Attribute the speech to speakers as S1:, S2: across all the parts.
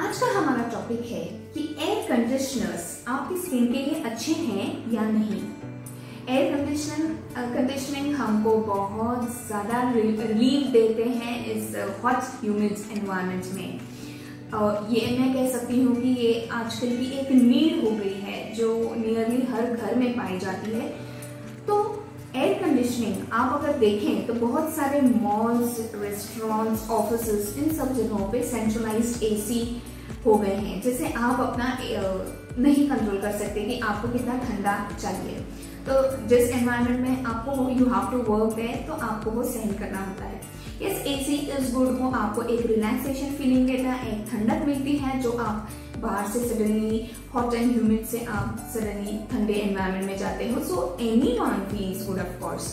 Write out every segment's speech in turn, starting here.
S1: आज का हमारा टॉपिक है कि एयर कंडीशनर्स आपकी स्किन के लिए अच्छे हैं या नहीं। एयर कंडीशनिंग हमको बहुत ज़्यादा रिलीफ देते हैं इस हॉट ह्यूमिड एनवायरनमेंट में। और ये मैं कह सकती हूँ कि ये आजकल की एक नीड हो गई है जो नियरली हर घर में पाई जाती है। तो एयर कंडीशनिंग आप अगर देखें तो बहुत सारे मॉल्स, रेस्टोरेंट्स, ऑफिसेस, इन सब जगहों पे सेंट्रलाइज्ड एसी हो गए हैं। जैसे आप अपना नहीं कंट्रोल कर सकते कि आपको कितना ठंडा चाहिए, तो जिस एनवायरनमेंट में आपको यू हैव टू वर्क है तो आपको वो सहन करना होता है। यस, एसी इज गुड, वो आपको एक रिलैक्सेशन फीलिंग देता है, एक ठंडक मिलती है जो आप बाहर से सडनली हॉट एंड ह्यूमिड से आप सडनली ठंडे एनवायरनमेंट में जाते हो, so anyone feels good of course.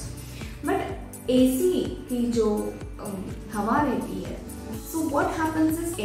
S1: But AC की जो हवा रहती है, so what happens is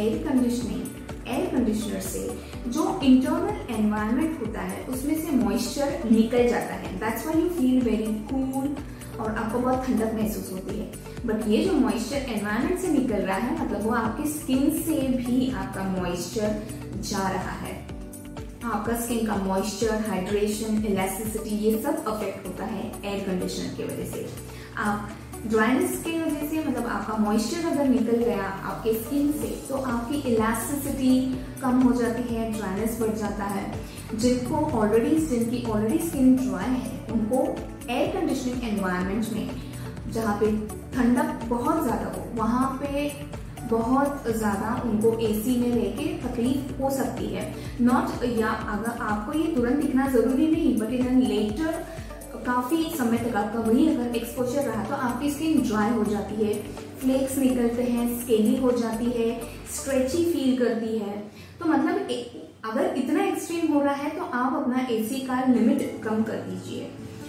S1: air conditioner से जो इंटरनल एनवायरनमेंट होता है उसमें से मॉइस्चर निकल जाता है। That's why you feel very cool और आपको बहुत ठंडक महसूस होती है। बट ये जो मॉइस्चर एनवायरनमेंट से निकल रहा है, मतलब वो आपकी स्किन से भी आपका मॉइस्चर जा रहा है। आपका स्किन का मॉइस्चर, हाइड्रेशन, इलास्टिसिटी, ये सब अफेक्ट होता है एयर कंडीशनर की वजह से। आप ड्राइनेस की वजह से, मतलब आपका मॉइस्चर अगर निकल गया आपके स्किन से तो आपकी इलास्टिसिटी कम हो जाती है, ड्राइनेस बढ़ जाता है। जिनकी ऑलरेडी स्किन ड्राई है उनको एयर कंडीशनिंग एनवायरनमेंट में जहाँ पे ठंडक बहुत ज़्यादा हो वहाँ पे बहुत ज़्यादा उनको एसी में रहके तकलीफ हो सकती है। नॉट या अगर आपको ये तुरंत दिखना ज़रूरी नहीं, बट इन लेटर काफ़ी समय तक आपका वही अगर एक्सपोजर रहा तो आपकी स्किन ड्राई हो जाती है, फ्लेक्स निकलते हैं, स्केली हो जाती है, स्ट्रेची फील करती है। तो मतलब अगर इतना एक्सट्रीम हो रहा है तो आप अपना एसी का लिमिट कम कर दीजिए।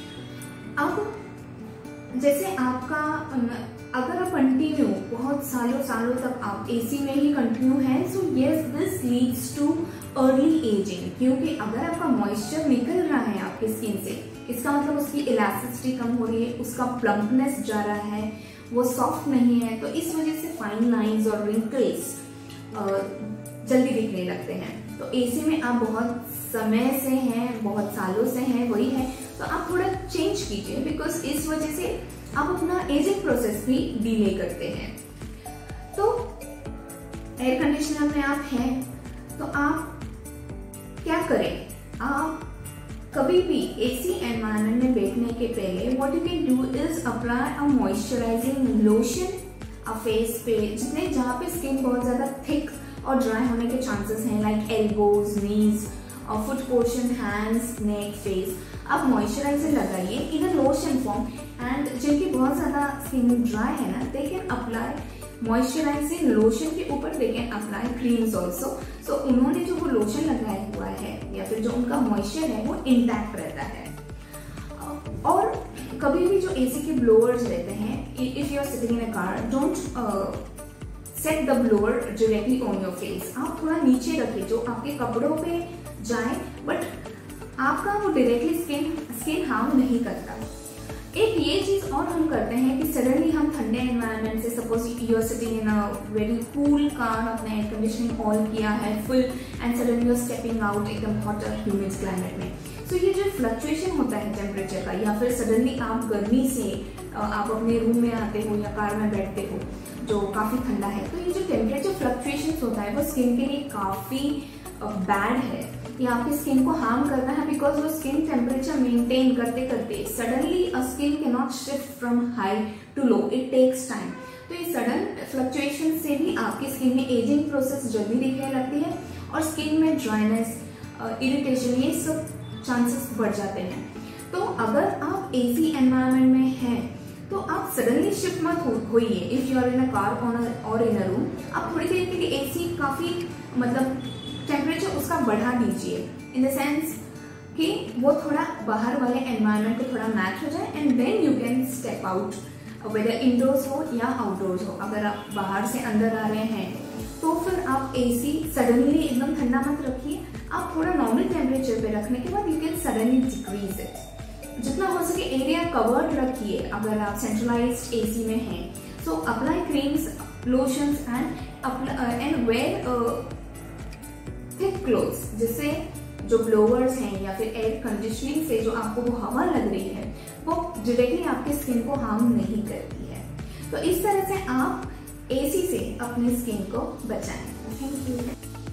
S1: अब जैसे आपका अगर आप कंटिन्यू बहुत सालों तक आप एसी में ही कंटिन्यू है, so yes this leads to early ageing. क्योंकि अगर आपका मॉइस्चर निकल रहा है आपकी स्किन से, इसका मतलब उसकी इलास्टिसिटी कम हो रही है, उसका प्लम्पनेस जा रहा है, वो सॉफ्ट नहीं है, तो इस वजह से फाइन लाइंस और रिंकल्स जल्दी दिखने लगते हैं। तो एसी में आप बहुत समय से हैं, बहुत सालों से हैं, वही है, तो आप थोड़ा चेंज कीजिए, बिकॉज इस वजह से आप अपना एजिंग प्रोसेस भी डिले करते हैं। तो एयर कंडीशनर में आप हैं तो आप क्या करें, आप कभी भी एसी एनवायरनमेंट में बैठने के पहले what you can do is apply a moisturising lotion a face पे, जितने जहाँ पे स्किन बहुत ज्यादा थिक और ड्राई होने के चांसेस हैं, लाइक एल्बोज, नीज और foot portion, hands, neck, face, आप मॉइस्चराइजर लगाइए in a lotion form. And जिनकी बहुत ज्यादा स्किन ड्राई है ना, they can apply moisturising lotion के ऊपर they can apply creams also. So उन्होंने जो वो लोशन लगाया हुआ है या फिर जो उनका मॉइस्चर है वो इंटैक्ट रहता है। और कभी भी जो एसी के ब्लोअर्स रहते हैं, if you are sitting in a car, don't set the blower directly on your face. आप थोड़ा नीचे रखिए जो आपके कपड़ों पे जाए, बट आपका वो डायरेक्टली स्किन हार्म नहीं करता। एक ये चीज और हम करते हैं कि सडनली हम ठंडे एनवायरनमेंट से, suppose you are sitting in a very cool car, अपने एयर कंडीशनिंग ऑन किया है full, and suddenly you are stepping out एकदम हॉट और ह्यूमिड क्लाइमेट में। सो ये जो फ्लक्चुएशन होता है टेम्परेचर का, या फिर सडनली आप गर्मी से आप अपने रूम में आते हो या कार में बैठते हो जो काफी ठंडा है, तो ये जो टेम्परेचर फ्लक्चुएशन होता है वो स्किन के लिए काफी बैड है। ये आपकी स्किन को हार्म करना है, बिकॉज वो स्किन टेम्परेचर मेंटेन करते करते suddenly a skin can not shift from high to low, it takes time. तो ये सडन फ्लक्चुएशन से भी आपकी स्किन में एजिंग प्रोसेस जल्दी दिखने लगती है और स्किन में ड्राइनेस, इरिटेशन, ये सब चांसेस बढ़ जाते हैं। तो अगर आप एसी एनवायरनमेंट में हैं तो आप सडनली शिफ्ट मत होइए। If you are in a car और इन अ रूम, आप थोड़ी देर के लिए एसी काफी मतलब टेम्परेचर उसका बढ़ा दीजिए, इन द सेंस कि वो थोड़ा बाहर वाले एनवायरनमेंट को थोड़ा मैच हो जाए, and then you can step out, whether indoors हो या आउटडोर्स हो। अगर आप बाहर से अंदर आ रहे हैं तो फिर आप एसी सडनली एकदम ठंडा मत रखिए, आप थोड़ा नॉर्मल टेम्परेचर पे रखने के बाद you can suddenly decrease it. जितना हो सके एरिया कवर्ड रखिए अगर आप सेंट्रलाइज्ड एसी में हैं। So apply creams, lotions and wear thick clothes, जिससे जो ब्लोअर्स हैं या फिर एयर कंडीशनिंग से जो आपको वो हवा लग रही है वो डायरेक्टली आपकी स्किन को हार्म नहीं करती है। तो इस तरह से आप एसी से अपनी स्किन को बचाएं। Thank you.